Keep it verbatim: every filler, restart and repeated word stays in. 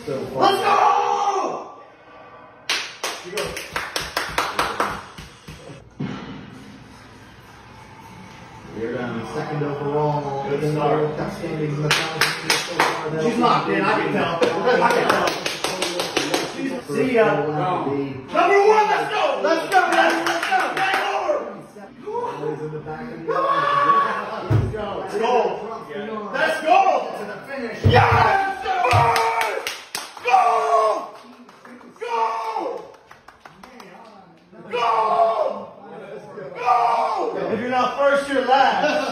So far. Let's go! You go. We're down second overall. Good start. Got standings in the thousand meters so far. She's locked in, I can tell. I can tell. See ya. Number one, let's go! Let's go, guys! Let's go! Game over! In the back of the line. Let's go. Let's go! Let's go! To the finish. Yes! Go! Go! Go! Go! If you're not first, you're last.